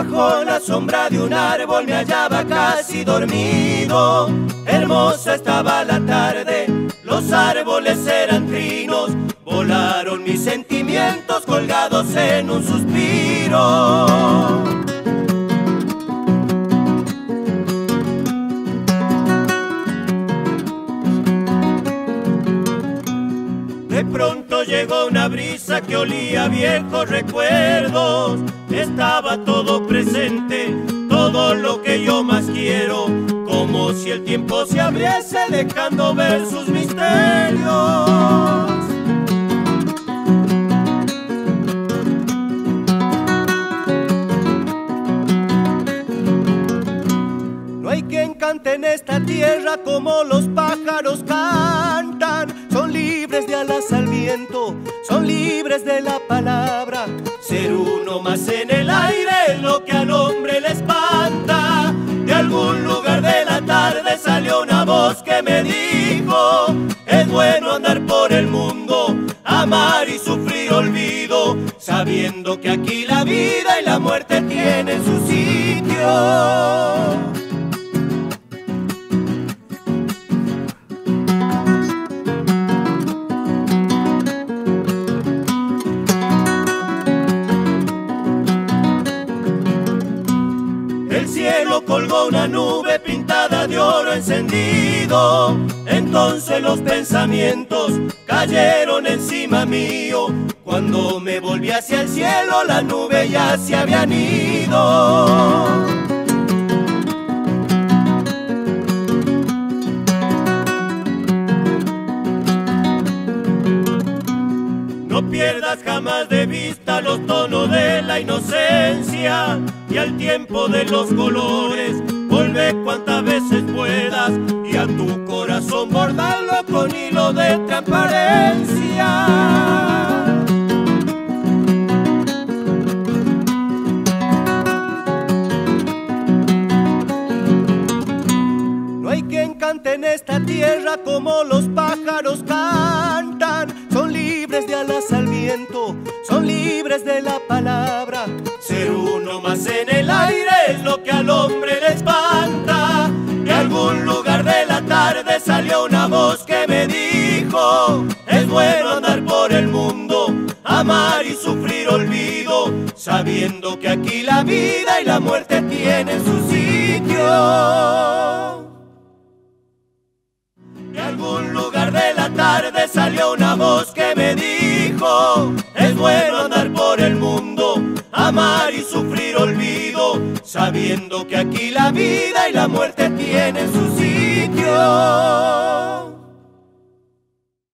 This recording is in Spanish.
Bajo la sombra de un árbol me hallaba casi dormido. Hermosa estaba la tarde, los árboles eran trinos. Volaron mis sentimientos colgados en un suspiro. De pronto llegó una brisa que olía a viejos recuerdos. Estaba todo presente, todo lo que yo más quiero, como si el tiempo se abriese dejando ver sus misterios. No hay quien cante en esta tierra como los pájaros cantan. Son libres de alas al viento, son libres de la palabra. Ser uno más en el aire es lo que al hombre le espanta. De algún lugar de la tarde salió una voz que me dijo: es bueno andar por el mundo, amar y sufrir olvido, sabiendo que aquí la vida y la muerte tienen su sitio. El cielo colgó una nube pintada de oro encendido. Entonces los pensamientos cayeron encima mío. Cuando me volví hacia el cielo, la nube ya se habían ido. No pierdas jamás de vista los tonos de la inocencia y al tiempo de los colores. Vuelve cuantas veces puedas y a tu corazón bordarlo con hilo de transparencia. No hay quien cante en esta tierra como los pájaros cantan. Son libres de alas al viento, son libres de la palabra. Ser uno más en el aire es lo que al hombre le espanta. De algún lugar de la tarde salió una voz que me dijo: es bueno andar por el mundo, amar y sufrir olvido, sabiendo que aquí la vida y la muerte tienen su sitio. De algún lugar de la tarde salió una voz que me dijo: es bueno andar por el mundo, amar y sufrir olvido, sabiendo que aquí la vida y la muerte tienen su sitio.